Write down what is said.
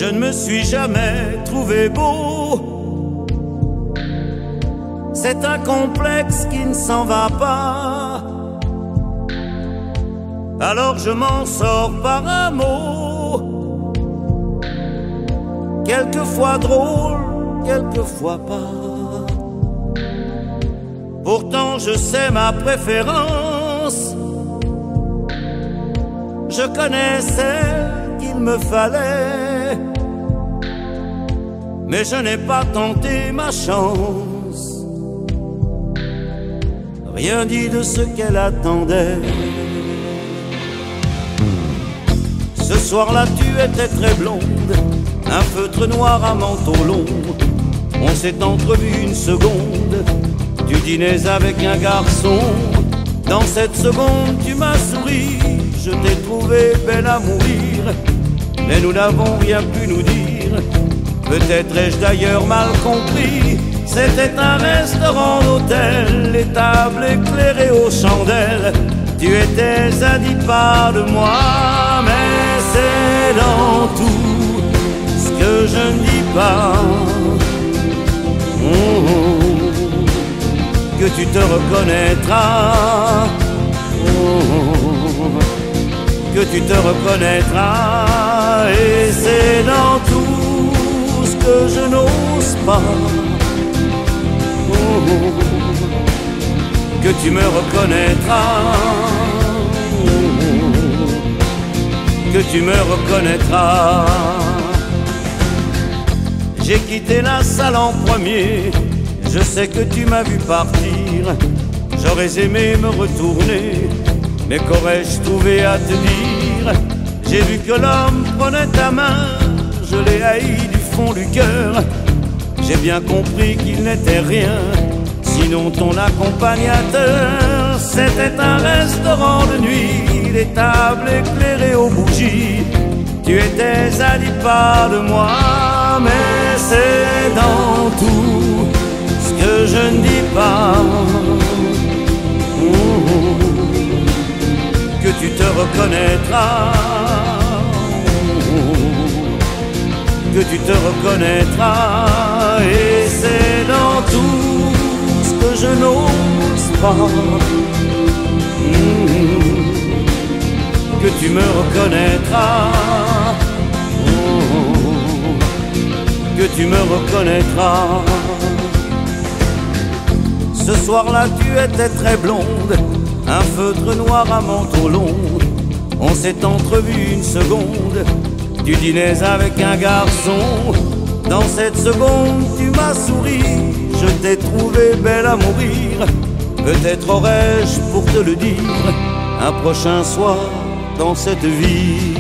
Je ne me suis jamais trouvé beau. C'est un complexe qui ne s'en va pas. Alors je m'en sors par un mot, quelquefois drôle, quelquefois pas. Pourtant je sais ma préférence, je connais celle qu'il me fallait, mais je n'ai pas tenté ma chance. Rien dit de ce qu'elle attendait. Ce soir-là tu étais très blonde, un feutre noir à manteau long. On s'est entrevus une seconde, tu dînais avec un garçon. Dans cette seconde tu m'as souri, je t'ai trouvé belle à mourir. Mais nous n'avons rien pu nous dire, peut-être ai-je d'ailleurs mal compris. C'était un restaurant d'hôtel, les tables éclairées aux chandelles. Tu étais à 10 pas de moi, mais c'est dans tout ce que je ne dis pas que tu te reconnaîtras, que tu te reconnaîtras. Et c'est dans tout ce que je n'ose pas que tu me reconnaîtras, que tu me reconnaîtras. J'ai quitté la salle en premier, je sais que tu m'as vu partir. J'aurais aimé me retourner, mais qu'aurais-je trouvé à te dire? J'ai vu que l'homme prenait ta main, je l'ai haï du fond du cœur. J'ai bien compris qu'il n'était rien, sinon ton accompagnateur. C'était un restaurant de nuit, les tables éclairées aux bougies. Tu étais à 10 pas de moi, mais c'est dans tout ce que je ne dis pas que tu te reconnaîtras, que tu te reconnaîtras. Et c'est dans tout ce que je n'ose pas que tu me reconnaîtras, que tu me reconnaîtras. Ce soir-là tu étais très blonde, un feutre noir à manteau long. On s'est entrevus une seconde, tu dînais avec un garçon. Dans cette seconde tu m'as souri, je t'ai trouvé belle à mourir. Peut-être aurais-je, pour te le dire, un prochain soir dans cette vie.